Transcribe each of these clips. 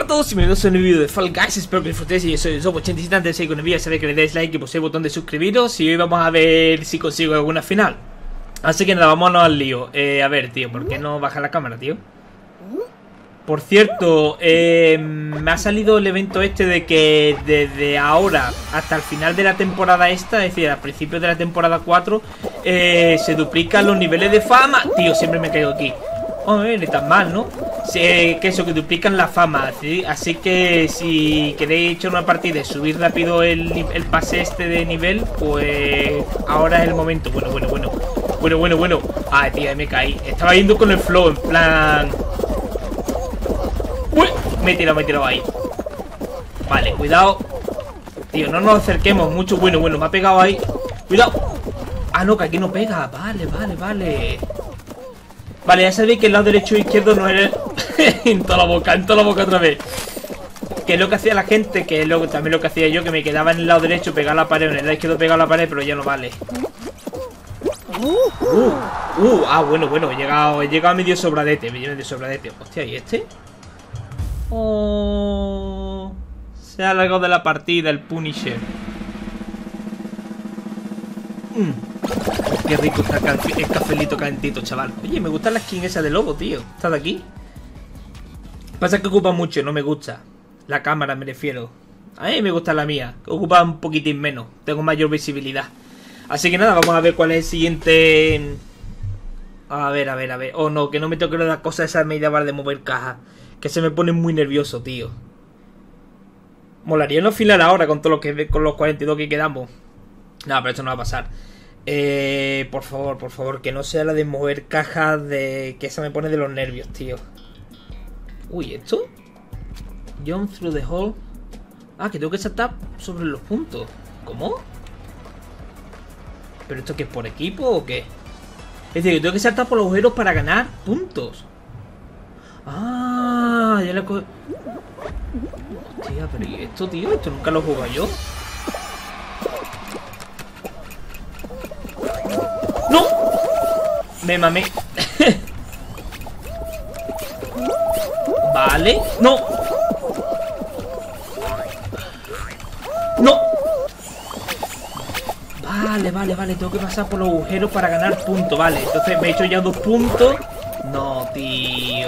Hola a todos y bienvenidos a un nuevo vídeo de Fall Guys. Espero que disfrutéis. Y yo soy Sob87. Antes de seguir con el vídeo, sabéis que le deis like y pulséis el botón de suscribiros. Y hoy vamos a ver si consigo alguna final. Así que nada, vámonos al lío. A ver, tío, ¿por qué no baja la cámara, tío? Por cierto, me ha salido el evento este de que desde ahora hasta el final de la temporada esta, es decir, al principio de la temporada 4, se duplican los niveles de fama. Tío, siempre me caigo aquí. Oh, ni tan mal, ¿no? Que eso, que duplican la fama, ¿sí? Así que si queréis echar una partida y subir rápido el pase este de nivel, pues ahora es el momento. Bueno. Ay, tío, ahí me caí. Estaba yendo con el flow, en plan... ¡Uy! Me he tirado ahí. Vale, cuidado. Tío, no nos acerquemos mucho. Bueno, me ha pegado ahí. Cuidado. Ah, no, que aquí no pega. Vale. Vale, ya sabéis que el lado derecho e izquierdo no era... en toda la boca otra vez. Que es lo que hacía la gente, que es también lo que hacía yo, que me quedaba en el lado derecho pegar a la pared, en el lado izquierdo pegar a la pared, pero ya no vale. Bueno, he llegado medio sobradete, Hostia, ¿y este? Oh, se ha alargado de la partida el Punisher. Qué rico está el cafelito calentito, chaval. Oye, me gusta la skin esa de lobo, tío. ¿Está de aquí? Pasa que ocupa mucho, no me gusta. La cámara, me refiero. A mí me gusta la mía, que ocupa un poquitín menos. Tengo mayor visibilidad. Así que nada, vamos a ver cuál es el siguiente. A ver. Oh no, que no me toque las cosas esas media barra de mover cajas. Que se me pone muy nervioso, tío. Molaría no afilar ahora con todo lo que con los 42 que quedamos. No, pero esto no va a pasar. Por favor, que no sea la de mover cajas de... Que esa me pone de los nervios, tío. Uy, ¿esto? Jump through the hole. Ah, que tengo que saltar sobre los puntos. ¿Cómo? ¿Pero esto qué es por equipo o qué? Es decir, que tengo que saltar por los agujeros para ganar puntos. Ah, ya lo cojo. Hostia, pero ¿y esto, tío? Esto nunca lo he jugado yo. ¡No! Me mamé. Vale. ¡No! ¡No! Vale. Tengo que pasar por los agujeros para ganar puntos. Vale, entonces me he hecho ya 2 puntos. No, tío.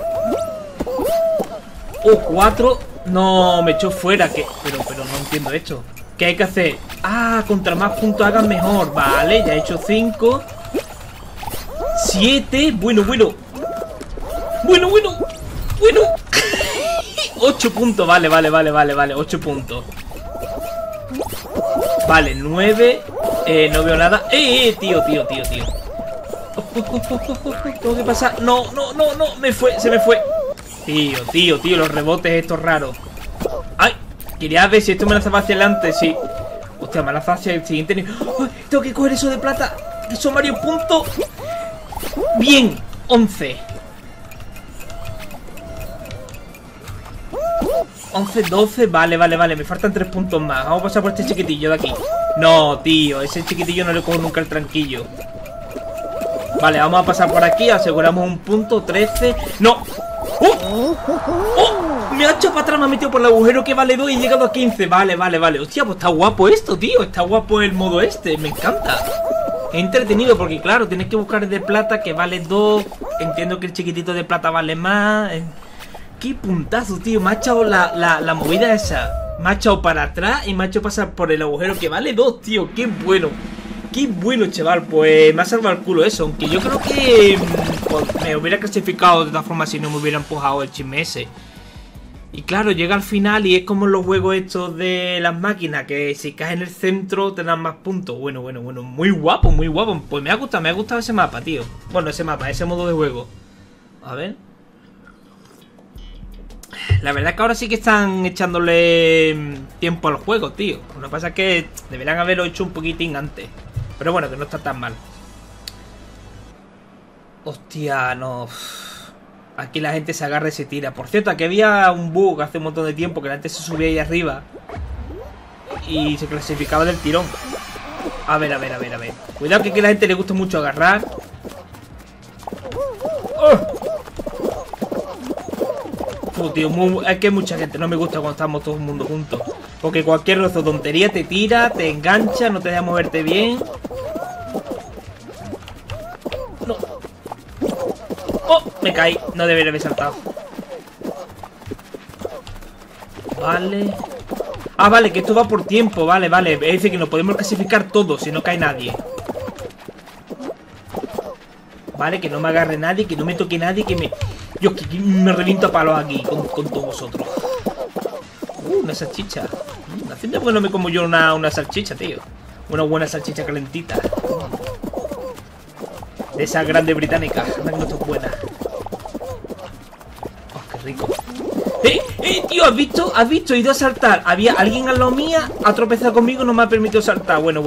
4. No, me echó fuera. Pero no entiendo esto. ¿Qué hay que hacer? Ah, contra más puntos hagan mejor. Vale, ya he hecho 5. 7. Bueno. 8 puntos. Vale. 8 puntos. Vale, 9. No veo nada. Tío. Tengo que pasar. No. Se me fue. Tío, los rebotes estos raros. Ay, quería ver si esto me lanzaba hacia adelante. Sí. Hostia, me lanzaba hacia el siguiente nivel. ¡Ay! Tengo que coger eso de plata. Que son varios puntos. Bien, 11. 11, 12, vale. Me faltan 3 puntos más. Vamos a pasar por este chiquitillo de aquí. No, tío, ese chiquitillo no le cojo nunca el tranquillo. Vale, vamos a pasar por aquí. Aseguramos un punto, 13. ¡No! ¡Oh! Me ha echado para atrás, me ha metido por el agujero que vale 2 y he llegado a 15. Vale. Hostia, pues está guapo esto, tío. Está guapo el modo este, me encanta. Es entretenido porque, claro, tienes que buscar el de plata que vale 2. Entiendo que el chiquitito de plata vale más. Qué puntazo, tío. Me ha echado la movida esa. Me ha echado para atrás y me ha hecho pasar por el agujero que vale 2, tío. Qué bueno, chaval. Pues me ha salvado el culo eso. Aunque yo creo que pues, me hubiera clasificado de todas formas si no me hubiera empujado el chisme ese. Y claro, llega al final y es como los juegos estos de las máquinas, que si caes en el centro te dan más puntos. Bueno. Muy guapo. Pues me ha gustado ese mapa, tío. Bueno, ese modo de juego. A ver. La verdad es que ahora sí que están echándole tiempo al juego, tío. Lo que pasa es que deberían haberlo hecho un poquitín antes. Pero bueno, que no está tan mal. Hostia, no. Aquí la gente se agarra y se tira. Por cierto, aquí había un bug hace un montón de tiempo que la gente se subía ahí arriba y se clasificaba del tirón. A ver. Cuidado que aquí a la gente le gusta mucho agarrar. tío, es que mucha gente no me gusta cuando estamos todo el mundo juntos. Porque cualquier rozo tontería te tira, te engancha, no te deja moverte bien. No. ¡Oh! Me caí. No debería haber saltado. Vale. Ah, vale, que esto va por tiempo. Vale, vale. Es decir, que nos podemos clasificar todos si no cae nadie. Vale, que no me agarre nadie, que no me toque nadie, que me... Dios, que me reviento a palos aquí con todos vosotros. Una salchicha. Hace tiempo que no me como yo una salchicha, tío. Una buena salchicha calentita. De esas grandes británicas. Anda que no está buena. Oh, qué rico. Tío, ¿has visto? ¿Has visto? He ido a saltar. Había alguien al lado mía, ha tropezado conmigo, no me ha permitido saltar. Bueno.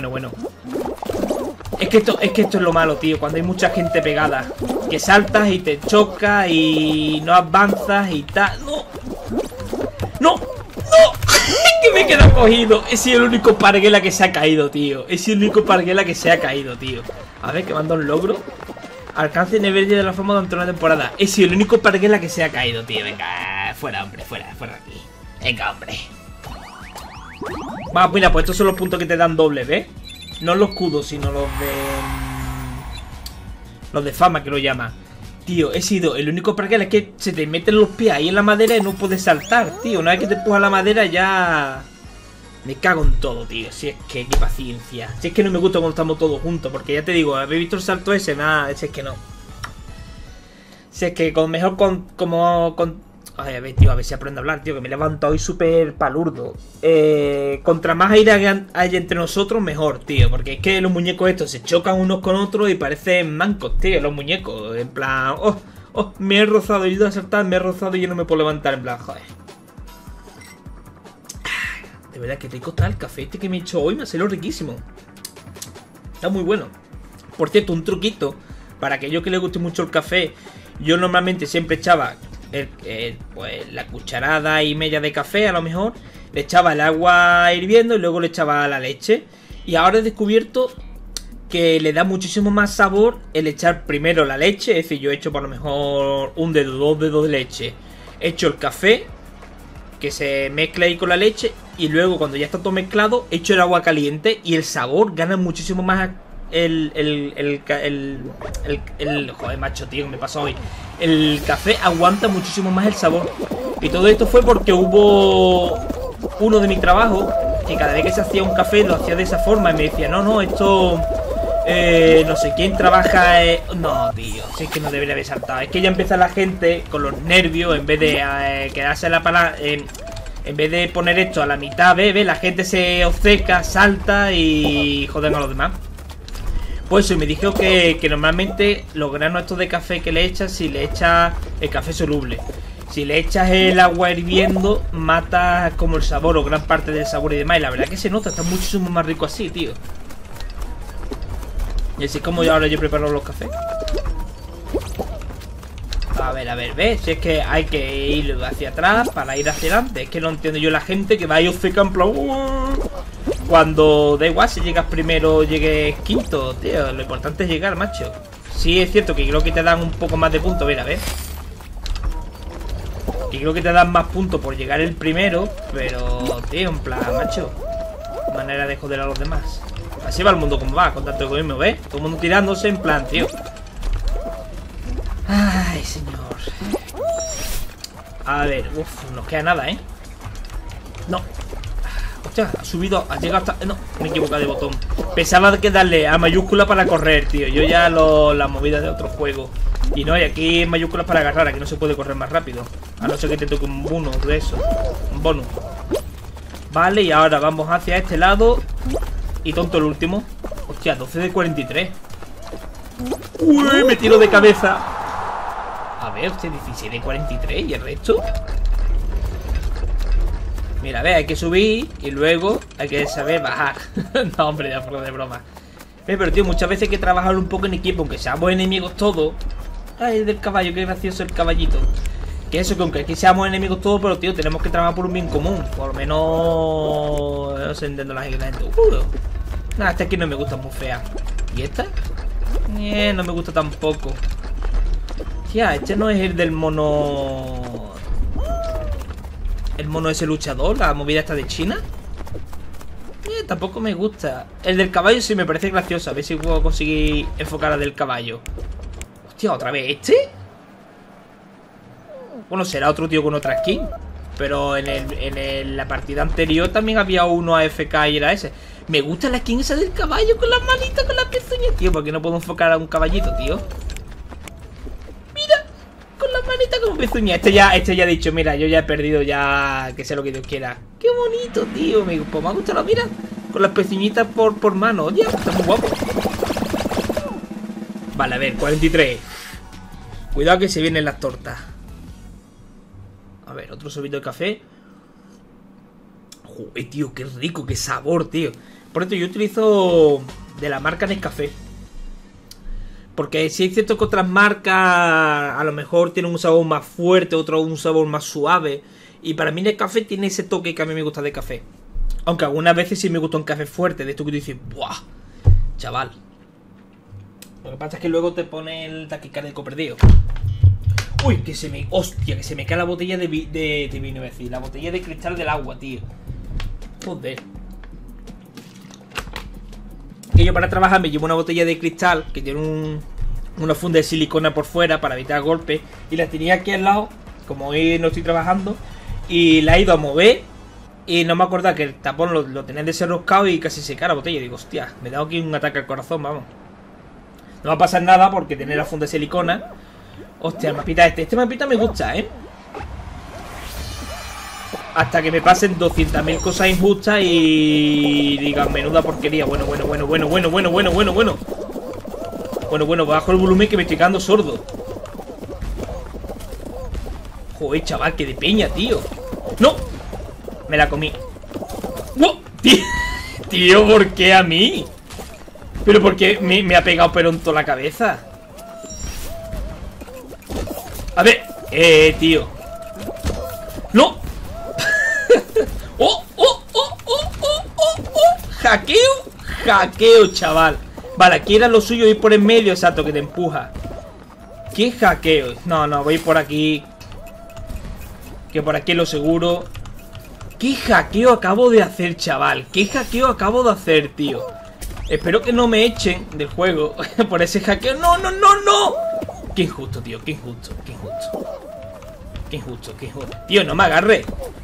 Es que esto es lo malo, tío. Cuando hay mucha gente pegada. Que saltas y te chocas y no avanzas y tal. ¡No! Que me he quedado cogido. He sido el único parguela que se ha caído, tío. A ver, que manda un logro. Alcance nivel de la fama durante una temporada. He sido el único parguela que se ha caído, tío. Venga, fuera, hombre, fuera de aquí. Venga, hombre. Va, mira, pues estos son los puntos que te dan doble, ¿ves? No los escudos, sino los de fama, que lo llaman. Tío, he sido el único parguela. Es que se te meten los pies ahí en la madera y no puedes saltar, tío. Una vez que te empuja la madera ya... Me cago en todo, tío. Si es que, qué paciencia. Si es que no me gusta cuando estamos todos juntos. Porque ya te digo, ¿habéis visto el salto ese? Nada, si es que no. Si es que mejor con... Ay, a ver, tío, a ver si aprendo a hablar, tío. Que me he levantado hoy súper palurdo. Contra más aire haya entre nosotros, mejor, tío. Porque es que los muñecos estos se chocan unos con otros y parecen mancos, tío. Los muñecos, en plan... Oh, me he rozado, he ido a saltar, me he rozado y yo no me puedo levantar. En plan, joder. De verdad que rico está el café este que me he hecho hoy. Me ha salido riquísimo. Está muy bueno. Por cierto, un truquito para aquellos que les guste mucho el café. Yo normalmente siempre echaba pues la cucharada y media de café, a lo mejor. Le echaba el agua hirviendo y luego le echaba la leche. Y ahora he descubierto que le da muchísimo más sabor el echar primero la leche. Es decir, yo he hecho por lo mejor un dedo, 2 dedos de leche. He hecho el café, que se mezcla ahí con la leche. Y luego cuando ya está todo mezclado, echo el agua caliente. Y el sabor gana muchísimo más. Joder, macho, tío, que me pasó hoy. El café aguanta muchísimo más el sabor. Y todo esto fue porque hubo uno de mi trabajo que cada vez que se hacía un café lo hacía de esa forma. Y me decía, no, esto... no sé quién trabaja... No, tío, si es que no debería haber saltado. Es que ya empieza la gente con los nervios. En vez de quedarse la palabra... En vez de poner esto a la mitad, ve, la gente se obceca, salta y joden a los demás. Pues eso, y me dijo que normalmente los granos estos de café que le echas, si le echas el café soluble, si le echas el agua hirviendo, matas como el sabor o gran parte del sabor y demás. Y la verdad que se nota, está muchísimo más rico así, tío. Y así es como yo ahora preparo los cafés. A ver, ¿ves? Si es que hay que ir hacia atrás para ir hacia adelante. Es que no entiendo yo la gente que va a ir obceca en plan... Cuando da igual si llegas primero o llegues quinto, tío. Lo importante es llegar, macho. Sí, es cierto que creo que te dan un poco más de puntos. Mira, ¿ves? Que creo que te dan más puntos por llegar el primero. Pero, tío, en plan, macho, manera de joder a los demás. Así va el mundo como va, con tanto egoísmo, ¿ves? Todo el mundo tirándose en plan, tío. Ay, señor. A ver, uff, no nos queda nada, ¿eh? No. Hostia, ha subido, ha llegado hasta... No, me he equivocado de botón. Pensaba que darle a mayúscula para correr, tío. Yo ya las movidas de otro juego. Y no, y aquí en mayúsculas para agarrar. Aquí no se puede correr más rápido. A no ser que te toque un bonus de eso. Un bonus. Vale, y ahora vamos hacia este lado. Y tonto el último. Hostia, 12 de 43. Uy, me tiro de cabeza. A ver, hostia, 16 de 43. ¿Y el resto? Mira, a ver, hay que subir y luego hay que saber bajar. No, hombre, ya fuera de broma. Pero, tío, muchas veces hay que trabajar un poco en equipo, aunque seamos enemigos todos. Ay, del caballo, qué gracioso el caballito. Que eso, que aunque aquí seamos enemigos todos, pero, tío, tenemos que trabajar por un bien común. Por lo menos... No sé, entiendo la gente. Nada, esta aquí no me gusta, muy fea. ¿Y esta? No me gusta tampoco. Tía, este no es el del mono... El mono ese luchador, la movida esta de China. Tampoco me gusta. El del caballo sí me parece gracioso. A ver si puedo conseguir enfocar al del caballo. Hostia, ¿otra vez este? Bueno, será otro tío con otra skin. Pero en la partida anterior también había uno AFK y era ese. Me gusta la skin esa del caballo con las manitas, con las pezuñas. Tío, ¿por qué no puedo enfocar a un caballito, tío? Mira, con las manitas como pezuñas. Este ya ha dicho, mira, yo ya he perdido ya, que sea lo que Dios quiera. Qué bonito, tío. Pues me ha gustado, mira. Con las pezuñitas por mano. Oye, está muy guapo. Vale, a ver, 43. Cuidado que se vienen las tortas. A ver, otro sorbito de café. Joder, tío, qué rico, qué sabor, tío. Por esto yo utilizo de la marca Nescafé. Porque si es cierto que otras marcas a lo mejor tienen un sabor más fuerte, otro un sabor más suave. Y para mí Nescafé tiene ese toque que a mí me gusta de café. Aunque algunas veces sí me gusta un café fuerte, de esto que tú dices, ¡buah! Chaval. Lo que pasa es que luego te pone el taquicárdico perdido. Uy, que se me... Hostia, que se me cae la botella de vino, iba a decir. La botella de cristal del agua, tío. Joder. Que yo para trabajar me llevo una botella de cristal que tiene una funda de silicona por fuera para evitar golpes. Y la tenía aquí al lado, como hoy no estoy trabajando. Y la he ido a mover. Y no me acordaba que el tapón lo tenía desenroscado y casi se cae la botella. Y digo, hostia, me he dado aquí un ataque al corazón, vamos. No va a pasar nada porque tiene la funda de silicona. Hostia, el mapita este mapita me gusta, ¿eh? Hasta que me pasen 200.000 cosas injustas y digan, menuda porquería. Bueno, bajo el volumen que me estoy quedando sordo. Joder, chaval, que de peña, tío. ¡No! Me la comí. ¡Wow! Tío, ¿por qué a mí? Pero porque me ha pegado pero en toda la cabeza. A ver, tío. ¡No! ¡Oh! Hackeo, chaval. Vale, aquí era lo suyo ir por en medio, exacto, que te empuja. ¿Qué hackeo? No, voy por aquí. Que por aquí es lo seguro. ¿Qué hackeo acabo de hacer, chaval? ¿Qué hackeo acabo de hacer, tío? Espero que no me echen del juego por ese hackeo. ¡No! Qué injusto, tío, qué injusto. Tío, no me agarre.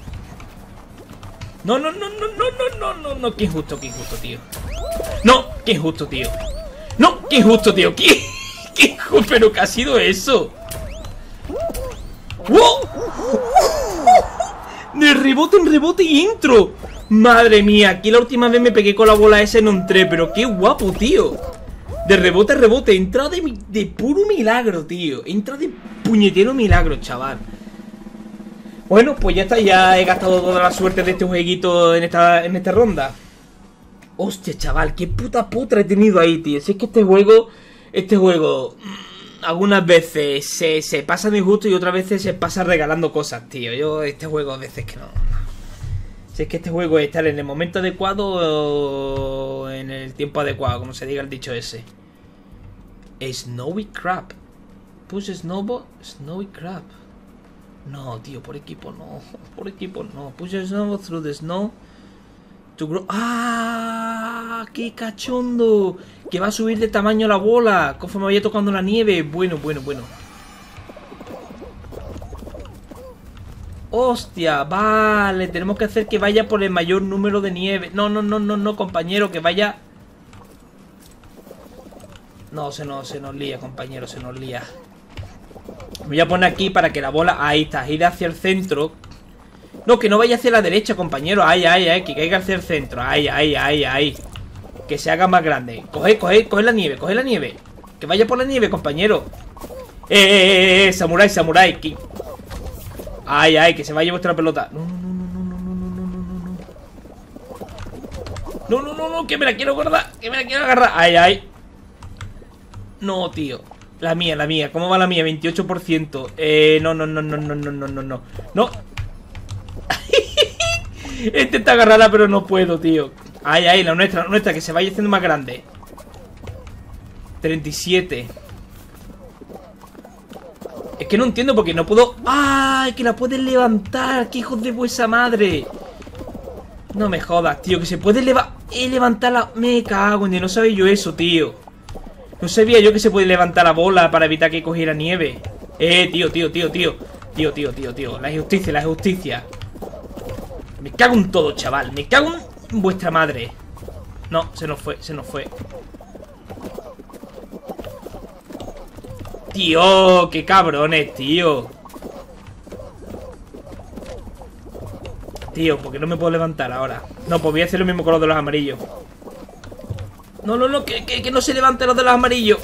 No, qué injusto, tío. No, qué injusto, tío. No, qué injusto, tío. ¿Qué injusto? ¿Pero qué ha sido eso? ¡Wow! De rebote en rebote y entro. Madre mía, aquí la última vez me pegué con la bola esa y no entré. Pero qué guapo, tío. De rebote a rebote. He entrado de puro milagro, tío. He entrado de puñetero milagro, chaval. Bueno, pues ya está. Ya he gastado toda la suerte de este jueguito en esta ronda. Hostia, chaval, qué puta putra he tenido ahí, tío. Si es que este juego algunas veces se pasa de injusto y otras veces se pasa regalando cosas, tío. Este juego a veces que no. Si es que este juego es estar en el momento adecuado o en el tiempo adecuado, como se diga el dicho ese. Snowy Crab. Push Snowball, Snowy Crab. No, tío, por equipo no. Push Snowball through the snow to grow. ¡Ah! ¡Qué cachondo! Que va a subir de tamaño la bola conforme vaya tocando la nieve. Bueno. Hostia, vale. Tenemos que hacer que vaya por el mayor número de nieve. No, compañero, que vaya. No, se nos lía, compañero, se nos lía. Voy a poner aquí para que la bola... Ahí está, ir hacia el centro. No, que no vaya hacia la derecha, compañero. Ahí, que caiga hacia el centro. Ahí. Que se haga más grande. Coge la nieve, Que vaya por la nieve, compañero. Samurai. Ay, que se vaya vuestra pelota. No, que me la quiero guardar. Ay. No, tío. La mía. ¿Cómo va la mía? 28%. No. Intenta agarrarla, pero no puedo, tío. Ay, la nuestra, que se vaya haciendo más grande. 37. Es que no entiendo porque no puedo... ¡Ay! Que la puedes levantar. ¡Qué hijos de vuesa madre! No me jodas, tío. Que se puede levantar la... Me cago en... No sabía yo eso, tío. No sabía yo que se puede levantar la bola para evitar que cogiera nieve. Tío. Tío. La justicia. Me cago en todo, chaval. Me cago en vuestra madre. No, se nos fue. Tío, qué cabrones, tío. Tío, ¿por qué no me puedo levantar ahora? No, pues voy a hacer lo mismo con los de los amarillos. No, que no se levanten los de los amarillos.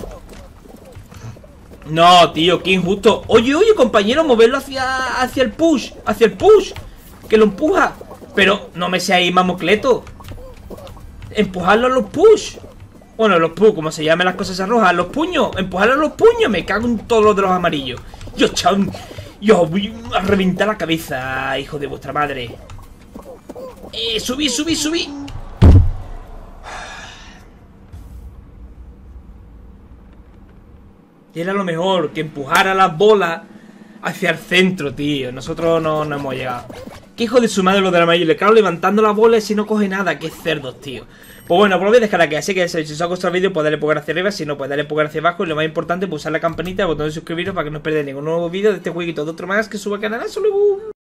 No, tío, qué injusto. Oye, compañero, moverlo hacia el push. Hacia el push. Que lo empuja. Pero no me seáis mamocleto. Empujarlo a los push. Bueno, los push, como se llaman las cosas esas rojas. Los puños, empujarlo a los puños. Me cago en todos los de los amarillos. Yo voy a reventar la cabeza, hijo de vuestra madre. Subí. Era lo mejor, que empujara las bolas hacia el centro, tío. Nosotros no hemos llegado. Qué hijo de su madre los del amarillo. Le cago levantando las bolas y no coge nada. Qué cerdos, tío. Pues bueno, pues lo voy a dejar aquí. Así que si os ha gustado el vídeo, pues darle pulgar hacia arriba. Si no, pues darle pulgar hacia abajo. Y lo más importante, pulsar la campanita, el botón de suscribiros para que no os perdáis ningún nuevo vídeo de este jueguito de otro más que suba al canal. ¡Hasta luego!